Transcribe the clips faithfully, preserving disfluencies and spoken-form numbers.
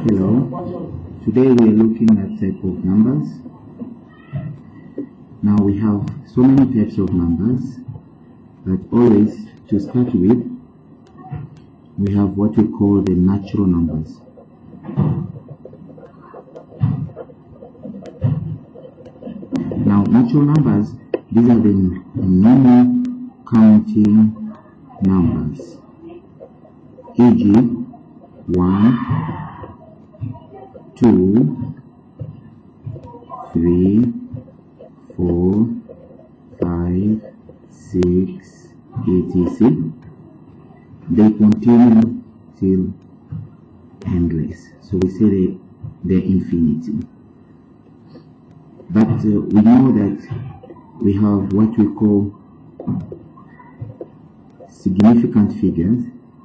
Hello, today we are looking at type of numbers. Now we have so many types of numbers, but always to start with, we have what we call the natural numbers. Now natural numbers, these are the normal counting numbers, for example one, two, three, four, five, six, et cetera. They continue till endless. So we say they, they're infinity. But uh, we know that we have what we call significant figures.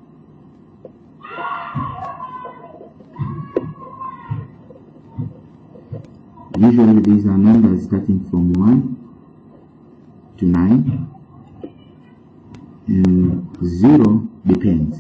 Usually these are numbers starting from one to nine, and zero depends.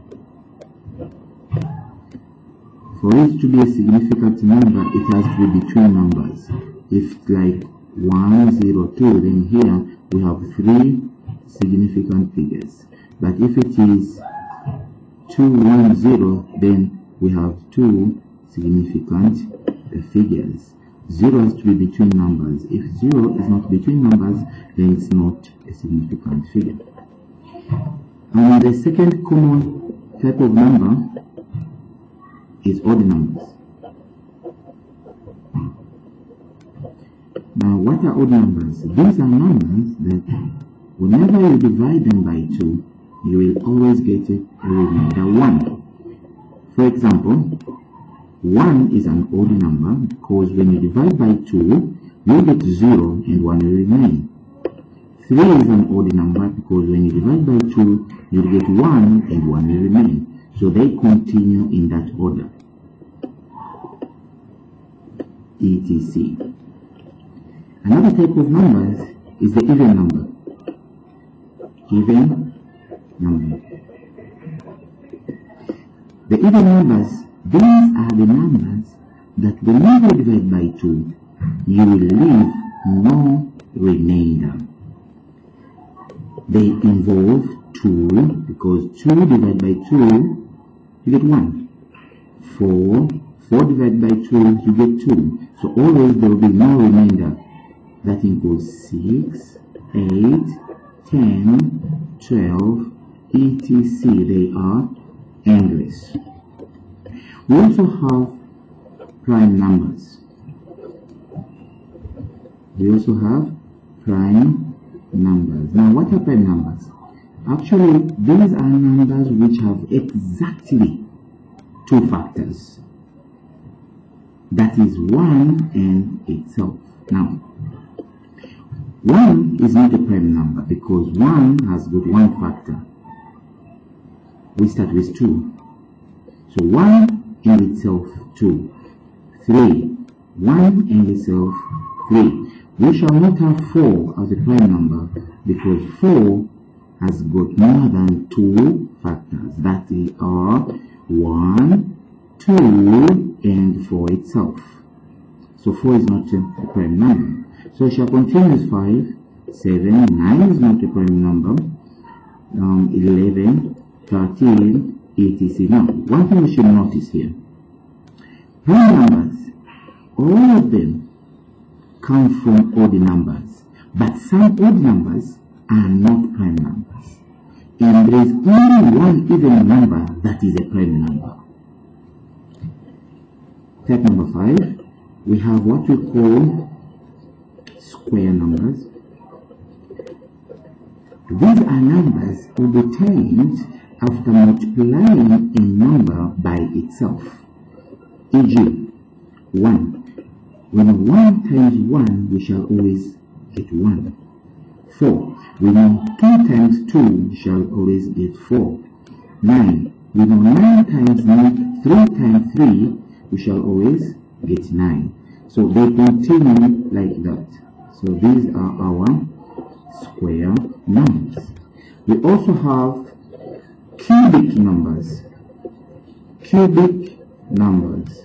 For it to be a significant number, it has to be between numbers. If like one, zero, two, then here we have three significant figures. But if it is two, one, zero, then we have two significant uh, figures. Zero has to be between numbers. If zero is not between numbers, then it's not a significant figure. And the second common type of number is odd numbers. Now, what are odd numbers? These are numbers that whenever you divide them by two, you will always get a remainder one. For example, one is an odd number because when you divide by two, you get zero and one will remain. three is an odd number because when you divide by two, you get one and one will remain. So they continue in that order, et cetera. Another type of numbers is the even number. Even number. The even numbers, these are the numbers that whenever you divide by two, you will leave no remainder. They involve two, because two divided by two, you get one. four, four divided by two, you get two. So always there will be no remainder. That includes six, eight, ten, twelve, et cetera. They are endless. We also have prime numbers. We also have prime numbers. Now, what are prime numbers? Actually, these are numbers which have exactly two factors. That is one and itself. Now, one is not a prime number because one has got one factor. We start with two. So one and itself, two. three. one and itself, three. We shall not have four as a prime number because four has got more than two factors. That are one, two, and four itself. So four is not a prime number. So we shall continue with five, seven, nine is not a prime number, um, eleven, thirteen, et cetera. Now, one thing we should notice here. Prime numbers, all of them come from odd numbers, but some odd numbers are not prime numbers. And there is only one even number that is a prime number. Type number five, we have what we call square numbers. These are numbers obtained after multiplying a number by itself. for example, one. When one times one, we shall always get one. four. We know two times two, we shall always get four. nine. We know nine times nine, three times three, we shall always get nine. So they continue like that. So these are our square numbers. We also have cubic numbers. Cubic numbers.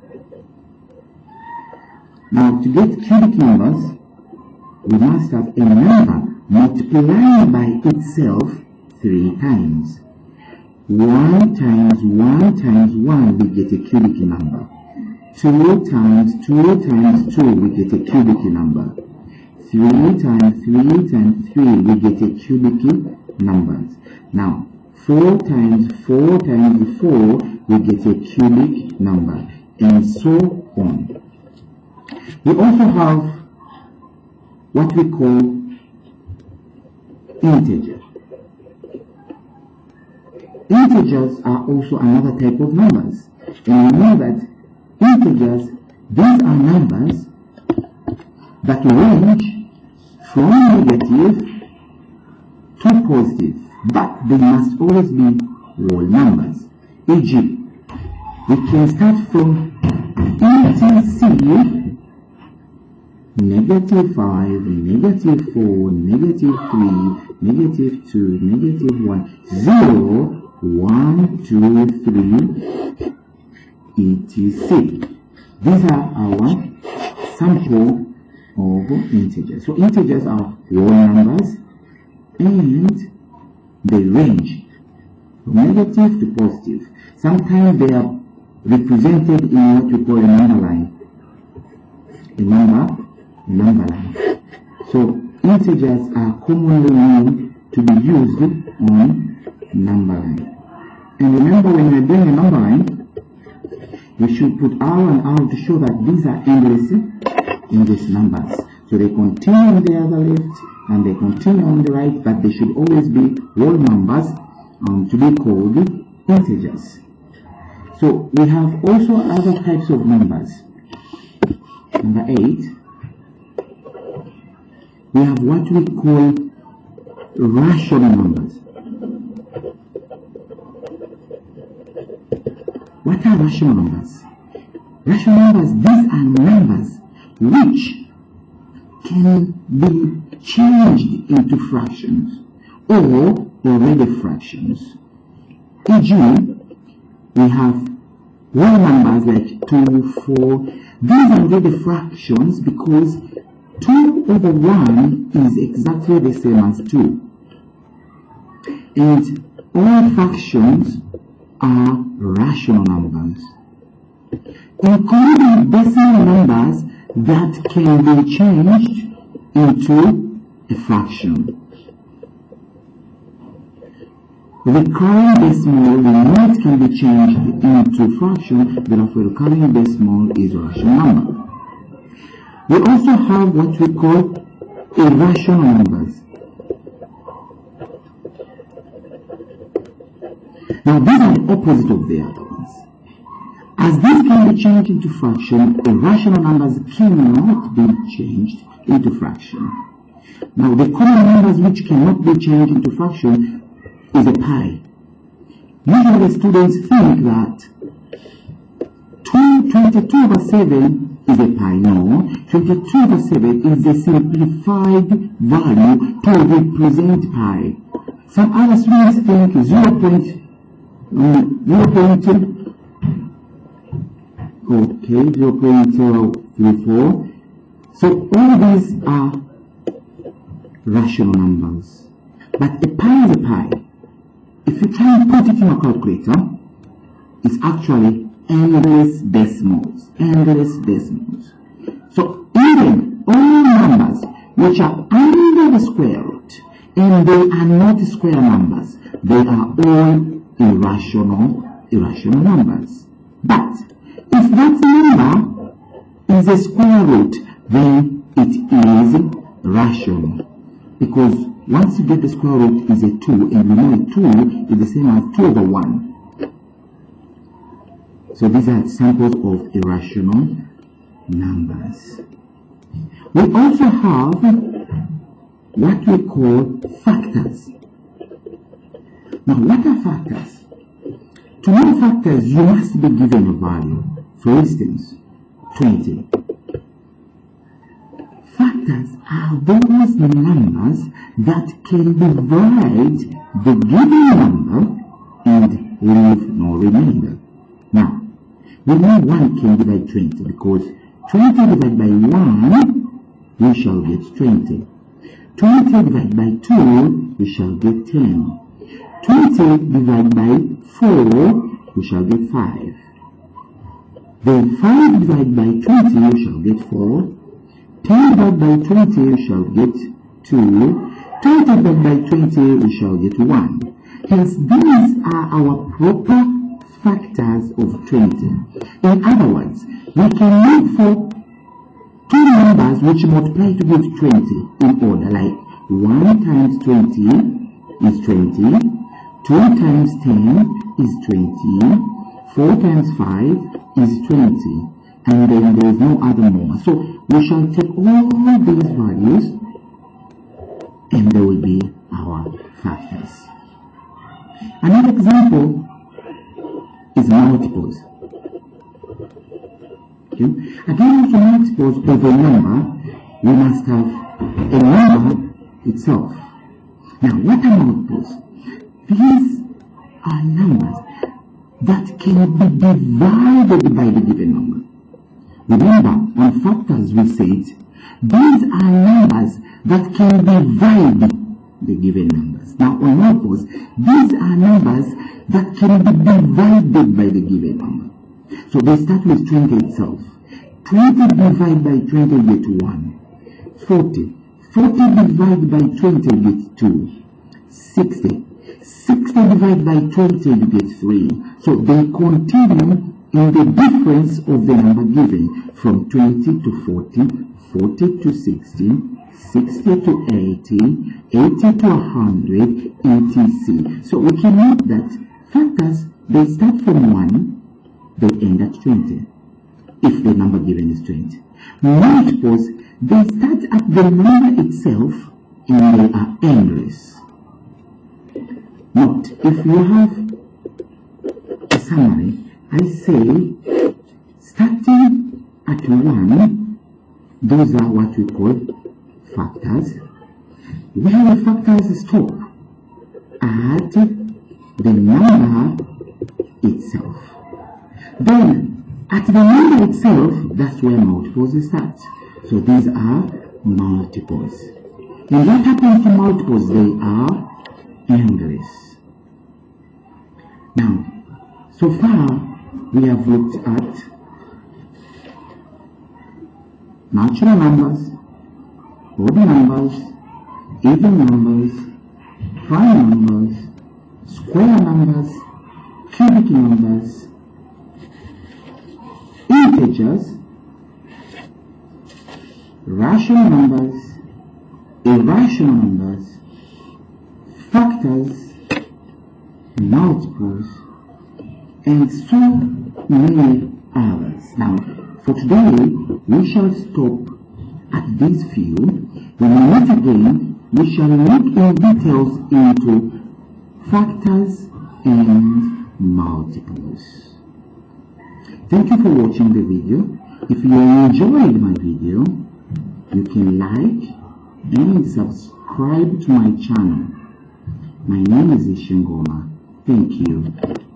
Now, to get cubic numbers, we must have a number multiplying by itself three times. one times one times one, we get a cubic number. two times two times two, we get a cubic number. three times three times three, we get a cubic numbers. Now, four times four times four, we get a cubic number, and so on. We also have what we call integer. Integers are also another type of numbers. And we know that integers, these are numbers that range from negative to positive, but they must always be whole numbers. for example, we can start from int c, negative five, negative four, negative three, negative two, negative one, zero, one, two, three, et cetera. These are our sample of integers. So integers are whole numbers and they range from negative to positive. Sometimes they are represented in what we call a number line. A number number line. So integers are commonly known to be used on number line. And remember, when we're doing a number line, we should put R and R to show that these are endless endless numbers. So they continue on the other left and they continue on the right, but they should always be whole numbers um, to be called integers. So we have also other types of numbers. Number eight, we have what we call rational numbers. What are rational numbers? Rational numbers, these are numbers which can be changed into fractions or already fractions. for example, we have whole numbers like two, four. These are already fractions because two over one is exactly the same as two. And all fractions are rational numbers, including decimal numbers that can be changed into a fraction. Recurring decimal, we know it can be changed into fraction, therefore recurring decimal is a rational number. We also have what we call irrational numbers. Now these are the opposite of the other ones. As these can be changed into fraction, irrational numbers cannot be changed into fraction. Now the common numbers which cannot be changed into fraction is a pi. Usually students think that two twenty-two over seven is a pi. No, twenty-two over seven is a simplified value to represent pi. Some other students think zero point zero. Okay, zero point three four. So all these are rational numbers. But a pi is a pi. If you try and put it in a calculator, it's actually endless decimals. Endless decimals. So even all numbers which are under the square root and they are not square numbers, they are all irrational, irrational numbers. But if that number is a square root, then it is rational. Because once you get the square root is a two, and we know two is the same as two over one. So these are examples of irrational numbers. We also have what we call factors. Now what are factors? To know factors, you must be given a value. For instance, twenty. Factors are those numbers that can divide the given number and leave no remainder. Now, We know one can divide twenty because twenty divided by one, we shall get twenty. twenty divided by two, we shall get ten. twenty divided by four, we shall get five. Then five divided by twenty, we shall get four. ten divided by twenty, we shall get two. twenty divided by twenty, we shall get one. Hence, these are our proper factors of twenty. In other words, we can look for two numbers which multiply to give twenty in order, like one times twenty is twenty, two times ten is twenty, four times five is twenty, and then there is no other more. So we shall take all these values and they will be our factors. Another example is multiples. Okay. Again, for multiples of a number, we must have a number itself. Now, what are multiples? These are numbers that can be divided by the given number. Remember, on factors we said, these are numbers that can divide the given numbers. Now, on multiples, these are numbers that can be divided by the given number. So they start with twenty itself. twenty divided by twenty, you get one. forty. forty divided by twenty, you get two. sixty. sixty divided by twenty, you get three. So they continue in the difference of the number given from twenty to forty, forty to sixty, sixty to eighty, eighty to one hundred, et cetera. So we can note that factors, they start from one, they end at twenty, if the number given is twenty. Multiples, they start at the number itself and they are endless. Note, if you have a summary, I say starting at one, those are what we call factors. Where the factors stop at the number itself. Then, at the number itself, that's where multiples start. So these are multiples. And what happens to multiples? They are endless. Now, so far, we have looked at natural numbers, odd numbers, even numbers, prime numbers, square numbers, cubic numbers, integers, rational numbers, irrational numbers, factors, multiples, and so many others. Now, for today, we shall stop at this few. When we meet again, we shall look in details into factors and multiples. Thank you for watching the video. If you enjoyed my video, you can like and subscribe to my channel. My name is Ishengoma. Thank you.